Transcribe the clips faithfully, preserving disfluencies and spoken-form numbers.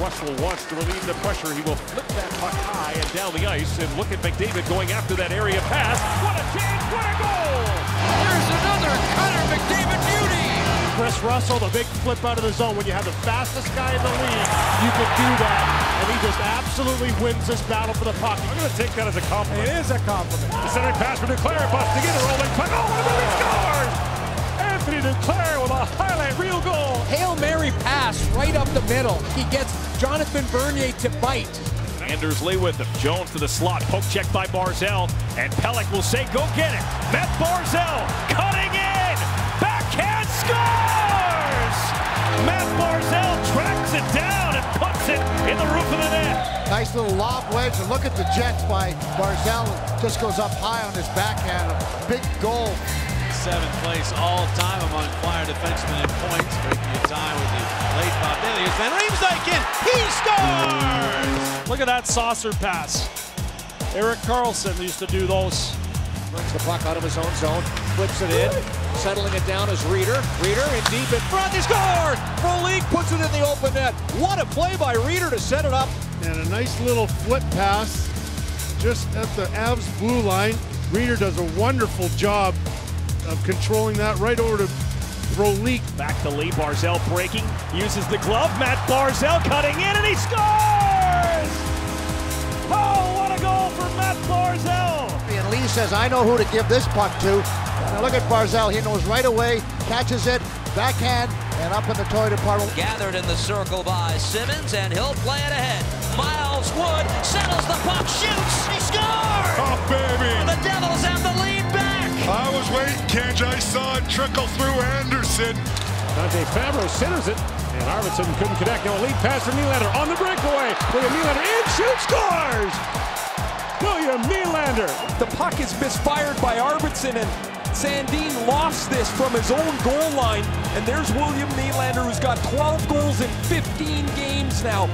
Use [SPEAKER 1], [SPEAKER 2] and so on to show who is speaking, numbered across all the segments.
[SPEAKER 1] Russell wants to relieve the pressure. He will flip that puck high and down the ice. And look at McDavid going after that area pass. What a chance, what a goal!
[SPEAKER 2] There's another Connor McDavid beauty!
[SPEAKER 3] Chris Russell, the big flip out of the zone. When you have the fastest guy in the league, you can do that. And he just absolutely wins this battle for the puck.
[SPEAKER 1] I'm going to take that as a compliment.
[SPEAKER 3] It is a compliment.
[SPEAKER 1] The centering pass for Duclair, busting in a rolling puck. Oh, what a move, he scores! Anthony Duclair with a highlight reel goal.
[SPEAKER 2] Hail Mary pass right up the middle. He gets Jonathan Bernier to bite.
[SPEAKER 1] Andersley with him. Jones to the slot. Poke check by Barzal. And Pelech will say, go get it. Matt Barzal cutting in. Backhand scores! Matt Barzal tracks it down and puts it in the roof of the net.
[SPEAKER 4] Nice little lob wedge. And look at the jets by Barzal. Just goes up high on his backhand. A big goal.
[SPEAKER 5] Seventh place all time among Flyer defensemen in points, breaking a tie with the late Bob Daly. Here's Van Riemsdyk in. He scores!
[SPEAKER 3] Look at that saucer pass. Erik Karlsson used to do those.
[SPEAKER 2] Brings the puck out of his own zone, flips it in, settling it down as Reeder. Reeder in deep in front, he scores! Frolik puts it in the open net. What a play by Reeder to set it up.
[SPEAKER 6] And a nice little flip pass just at the Avs blue line. Reeder does a wonderful job of controlling that right over to Frolik.
[SPEAKER 1] Back to Lee. Barzal breaking. Uses the glove. Matt Barzal cutting in and he scores! Oh, what a goal for Matt Barzal!
[SPEAKER 4] And Lee says, I know who to give this puck to. Now look at Barzal. He knows right away. Catches it. Backhand. And up in the toy department.
[SPEAKER 7] Gathered in the circle by Simmons, and he'll play it ahead. Miles Wood settles the puck, shoots, he scores!
[SPEAKER 8] Oh, baby!
[SPEAKER 7] The Devils have the lead back!
[SPEAKER 8] I was waiting, Kenj. I saw it trickle through Anderson.
[SPEAKER 1] Dante Fabro centers it, and Arvidsson couldn't connect. Now a lead pass from Nylander on the breakaway. William Nylander in, shoots, scores! William Nylander!
[SPEAKER 2] The puck is misfired by Arvidsson, and Sandin lost this from his own goal line. And there's William Nylander, who's got twelve goals in fifteen games now.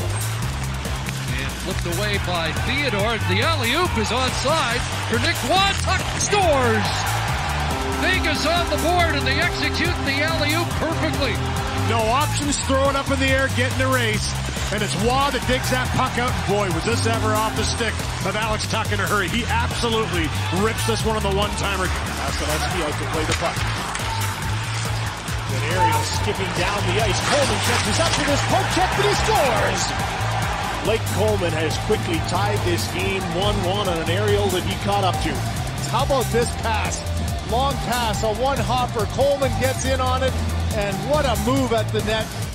[SPEAKER 9] And flipped away by Theodore. The alley-oop is onside for Nick Wantuck. Scores! Vegas on the board, and they execute the alley-oop perfectly.
[SPEAKER 3] No options, throw it up in the air, get in the race. And it's Waugh that digs that puck out. Boy, was this ever off the stick of Alex Tuch in a hurry. He absolutely rips this one on the one-timer. Vasilevsky out to play the puck. Good aerial skipping down the ice. Coleman catches up to this poke check, but he scores! Blake Coleman has quickly tied this game one one on an aerial that he caught up to.
[SPEAKER 4] How about this pass? Long pass, a one-hopper. Coleman gets in on it. And what a move at the net.